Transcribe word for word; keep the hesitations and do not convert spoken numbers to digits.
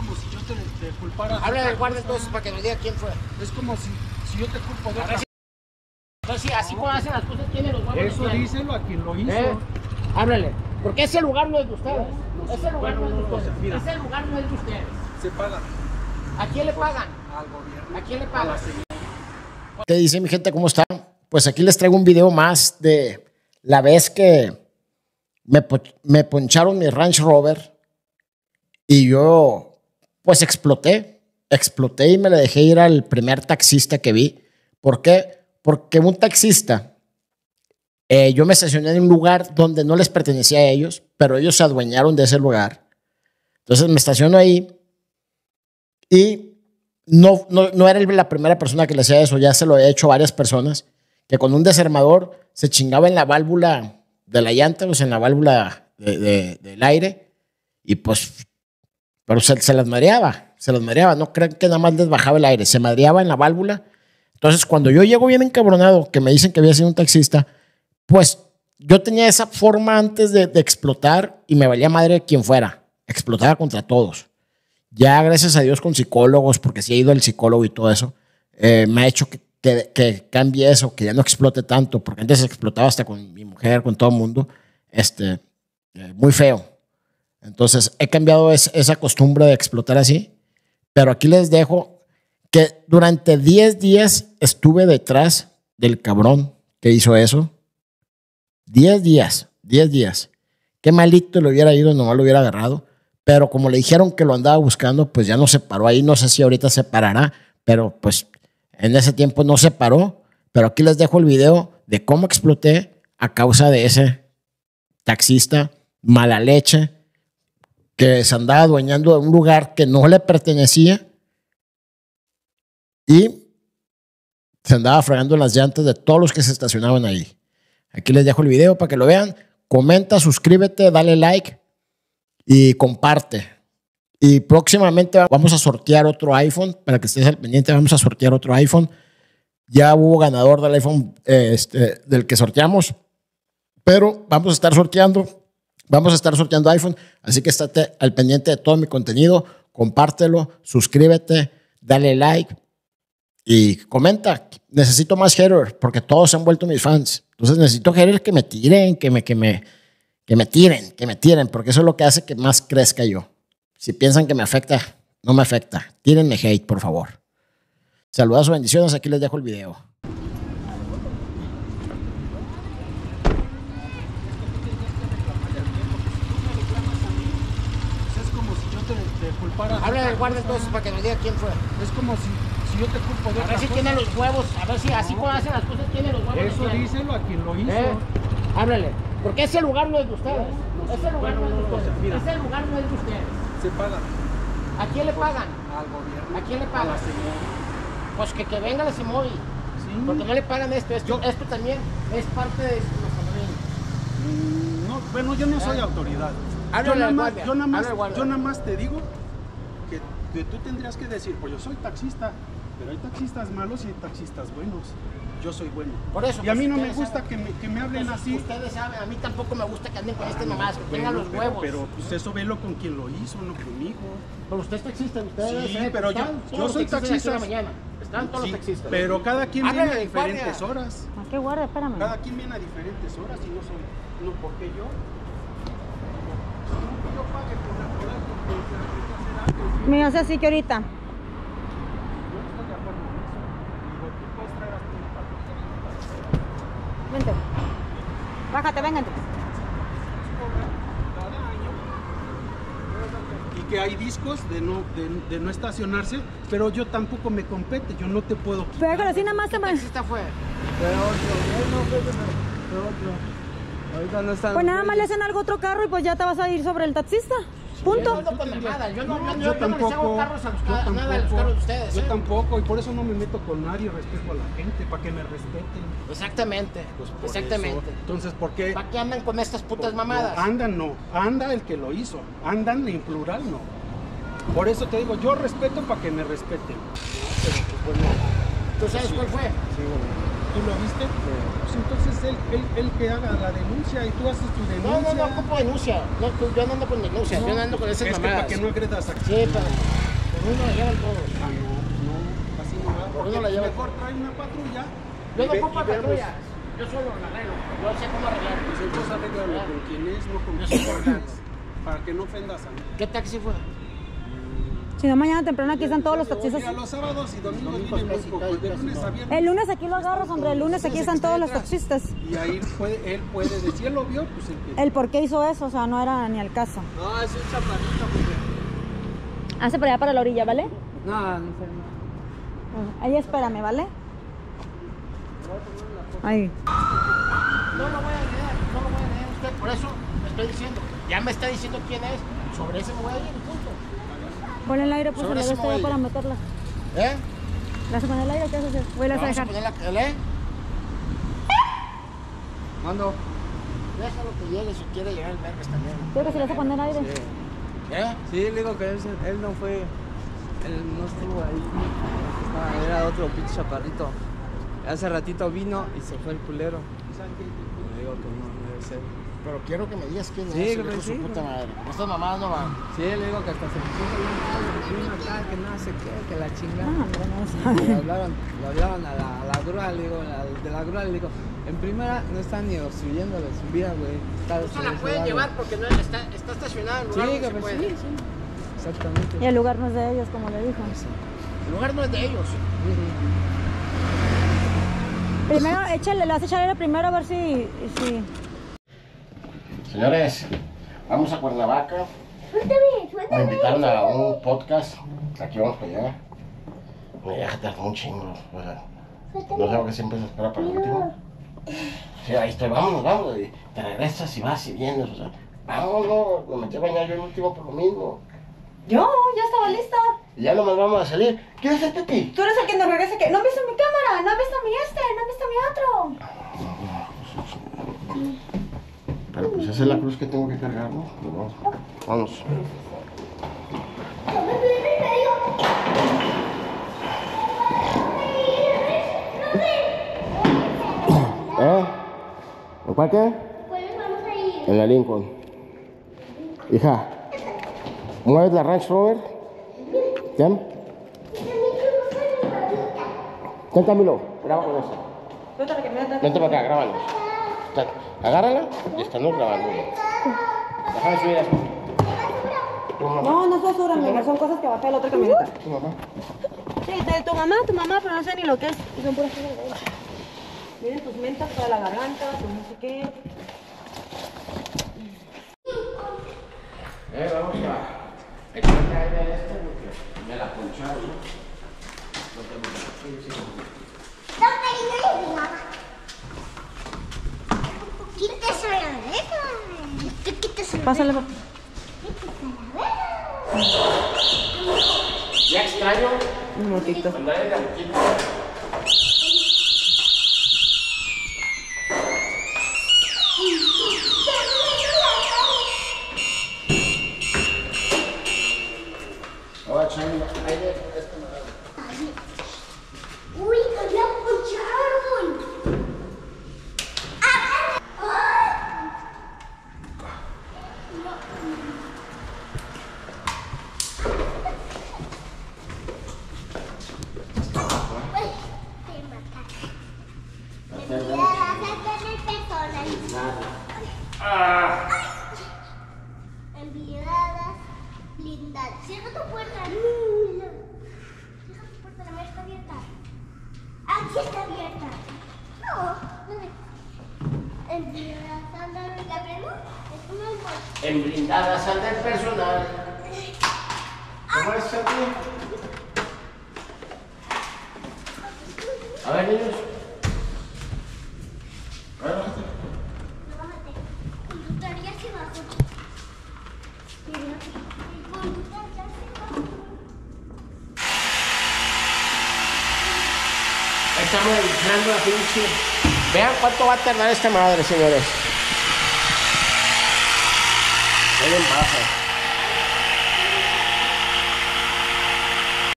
como si yo te, te culpara. Habla del guardia entonces para que nos diga quién fue. Es como si, si yo te culpo de A ver si, entonces, así como hacen las cosas, tiene los huevos. Eso díselo a quien lo hizo. ¿Eh? Háblale. Porque ese lugar no es de ustedes. No, Ese lugar bueno, no es de no, ustedes. mira. Ese lugar no es de ustedes. Se paga ¿A quién le pagan? al gobierno. ¿A quién le A pagan? la señora. ¿Qué dice mi gente? ¿Cómo están? Pues aquí les traigo un video más de la vez que me, po- me poncharon mi Range Rover y yo pues exploté, exploté y me le dejé ir al primer taxista que vi. ¿Por qué? Porque un taxista, eh, yo me estacioné en un lugar donde no les pertenecía a ellos, pero ellos se adueñaron de ese lugar. Entonces me estaciono ahí y No, no, no era la primera persona que le hacía eso, ya se lo he hecho a varias personas, que con un desarmador se chingaba en la válvula de la llanta, o sea, en la válvula de, de, del aire, y pues, pero se, se las mareaba, se las mareaba, no crean que nada más les bajaba el aire, se mareaba en la válvula. Entonces, cuando yo llego bien encabronado, que me dicen que había sido un taxista, pues yo tenía esa forma antes de, de explotar y me valía madre quien fuera, explotaba contra todos. Ya, gracias a Dios, con psicólogos, porque sí he ido al psicólogo y todo eso, eh, me ha hecho que, que, que cambie eso, que ya no explote tanto, porque antes explotaba hasta con mi mujer, con todo el mundo, este, eh, muy feo. Entonces, he cambiado es, esa costumbre de explotar así, pero aquí les dejo que durante diez días estuve detrás del cabrón que hizo eso. diez días, diez días. Qué malito le hubiera ido, nomás lo hubiera agarrado. Pero como le dijeron que lo andaba buscando, pues ya no se paró ahí. No sé si ahorita se parará, pero pues en ese tiempo no se paró. Pero aquí les dejo el video de cómo exploté a causa de ese taxista mala leche que se andaba adueñando de un lugar que no le pertenecía y se andaba fregando las llantas de todos los que se estacionaban ahí. Aquí les dejo el video para que lo vean. Comenta, suscríbete, dale like y comparte. Y próximamente vamos a sortear otro iPhone. Para que estés al pendiente, vamos a sortear otro iPhone. Ya hubo ganador del iPhone eh, este, del que sorteamos. Pero vamos a estar sorteando. Vamos a estar sorteando iPhone. Así que estate al pendiente de todo mi contenido. Compártelo, suscríbete, dale like y comenta. Necesito más haters porque todos se han vuelto mis fans. Entonces necesito haters que me tiren, que me... Que me Que me tiren, que me tiren, porque eso es lo que hace que más crezca yo. Si piensan que me afecta, no me afecta. Tírenme hate, por favor. Saludos, bendiciones. Aquí les dejo el video. Es como si yo te, te culpara. Habla del guardia entonces para que nos diga quién fue. Es como si, si yo te culpo de A ver otra si cosa. tiene los huevos, a ver si así como hacen las cosas, tiene los huevos. Eso ¿Eh? díselo a quien lo hizo. Háblale. Porque ese lugar no es de ustedes. Ese lugar no es de ustedes. Mira. Ese lugar no es de ustedes. Se paga ¿A quién le pagan? al gobierno. ¿A quién le A pagan? la señora. Pues que, que venga la Simóvil. Sí. Porque no le pagan esto. Esto, esto también es parte de su Mm, No, bueno, yo no soy ¿Eh? autoridad. Háblale Yo nada, al más, guardia, yo, nada más, háblale al guardia. yo nada más te digo que, que tú tendrías que decir, pues yo soy taxista, pero hay taxistas malos y hay taxistas buenos. Yo soy bueno. Por eso, y a pues, mí no me ustedes gusta saben. que me, que me hablen Entonces, así. ustedes saben, a mí tampoco me gusta que anden con este nomás, que Bueno, tengan los pero- huevos. Pero, pues eso velo con quien lo hizo, no conmigo. Pero usted es taxista, usted Sí, debe ser, pero yo- están todos yo los soy taxistas taxista. aquí en la mañana. Están todos Sí, los taxistas. pero cada quien Háblale viene a del guardia. diferentes horas. ¿A qué guardia? Espérame. Cada quien viene a diferentes horas y no soy, no porque yo. No, yo pague por la por algo que se hacer algo. Me hace así que ahorita. Yo no estoy de acuerdo con eso. Digo, tú puedes traer a tu Vente. Bájate, véngate. cada año. Y que hay discos de no, de, de no estacionarse, pero yo tampoco me compete, yo no te puedo quitar. Pero así nada más ¿Qué te me... taxista fue? Fue otro, eh, no fue fue otro. Ahorita no están. Pues nada más le hacen algo a otro carro y pues ya te vas a ir sobre el taxista. Punto. Yo no ando con mamadas, yo no, No, yo, yo yo no les hago tampoco, carros a los yo ca- nada de los tampoco, carros de ustedes. yo ¿eh? tampoco, y por eso no me meto con nadie, respeto a la gente, para que me respeten. Exactamente, Pues por exactamente. eso. Entonces, ¿por qué? ¿Para qué andan con estas putas mamadas? No, andan no, anda el que lo hizo, andan en plural no. Por eso te digo, yo respeto para que me respeten. No, pero pues bueno, ¿Tú sabes cuál fue? Sí, bueno. ¿Tú lo viste? Pues entonces él, él, él que haga la denuncia y tú haces tu No, denuncia. no, no, ocupo denuncia. No, tú- yo no ando con denuncia, yo no ando con esas Es que mamadas. para que no agredas a... Sí, pero por uno la llevan todos. Ah, no, no, así no va. Por Porque uno la llevan. mejor trae una patrulla. Yo y no ve- ocupo y vemos. patrullas. Yo solo la arreglo. Yo sé cómo arreglarlo. Pues entonces arréglalo con quien es, no con Yo quien sé por qué. es. Para que no ofendas a mí. ¿Qué taxi fue? Si no, mañana temprano aquí están todos los taxistas. Mira, los sábados y domingos vienen muy pocos. De lunes a viernes. El lunes aquí lo agarras, hombre. El lunes aquí están todos los taxistas. Y ahí puede, él puede decir, si él lo vio, pues el que... El por qué hizo eso, o sea, no era ni al caso. No, es un chaparrito, porque... Hace para allá para la orilla, ¿vale? No, no sé. Ajá. Ahí espérame, ¿vale? Ahí. No lo voy a leer, no lo voy a leer usted. Por eso me estoy diciendo. Ya me está diciendo quién es. Sobre ese me voy a ir, punto. Ponle el aire, pues Sobre el ese está ya móvil. para meterla. ¿Eh? ¿La vas a poner el aire o qué vas a hacer? Voy a las a Vamos a dejar. poner la... ¿Le? Mando. Déjalo que llegue si quiere llegar el vergas también. Creo que si le vas a poner aire. ¿Eh? Sí, le digo que él, él no fue, él no estuvo ahí, estaba- era otro pinche chaparrito. Hace ratito vino y se fue el culero. Le digo que no, no debe ser. Pero quiero que me digas quién Sí, es. que hijo de sí, su puta güey. madre. Estas mamadas no van. Sí, le digo que hasta se puso bien mal, que vino acá, que no sé qué, que la Ah, chingada. hombre, no Le sabe. hablaron, le hablaron a la, a la grúa, le digo, al de la grúa le digo, en primera no están ni obstruyendo la subida, güey. Está No se la pueden solucionado. llevar porque no está, está estacionada en Sí, lugar donde que se pues, puede. sí, sí. Exactamente. Y el lugar no es de ellos, como le dijo. El lugar no es de ellos. Ujú. Primero, échale, le vas a echar aire primero a ver si... si... Señores, vamos a Cuernavaca. Me invitaron a un podcast. Aquí vamos para allá. Me deja tardar un chingo. O sea, no sé por qué siempre se espera para el último. Sí, ahí estoy, vámonos, vámonos. Y te regresas y vas y vienes. O sea, vámonos. Me metí a bañar yo el último por lo mismo. Yo, ya estaba lista. Y ya nomás vamos a salir. ¿Quieres hacer pipí? Tú eres el que nos regresa que... ¿No has visto mi cámara? ¿No has visto mi este? ¿No has visto mi otro? Pero pues esa es la cruz que tengo que cargar, ¿no? Vamos. Vamos. ¿Eh? ¿En cuál qué? En la Lincoln. Hija, ¿mueves la Range Rover? ¿Quién? ¿Quién, Camilo? Graba con eso. Vente para acá, grábanos. Agárrala y estamos grabando bien. Déjame subir eso. Tu mamá. No, no son amigo, son cosas que bajé de la otra camioneta. Tu mamá. Sí, de tu mamá, tu mamá, pero no sé ni lo que es. Y son puras cosas de ella. Miren tus mentas para la garganta, tu no sé qué. Eh, vamos a echarle aire a este porque me la poncharon, ¿no? No tengo que sí, Quítese la oreja. ¿Qué quítese la Pásale, oreja? Ya extraño Un motito. andar en la boquita. Voy a echarle aire a esta madre. Uy, que me poncharon. Enviadas, blindadas. Cierra tu puerta. Cierra tu puerta, la mía está abierta. Aquí está abierta. No. Enviadas, andan en la prendo. Es una bolsa. En blindadas anda el personal. ¿Cómo es, Chapi? A ver, niños. A ver, bájate. Bájate. Computaría hacia abajo. Computaría hacia abajo. Estamos entrando la pinche. Vean cuánto va a tardar esta madre, señores. Ven en baja.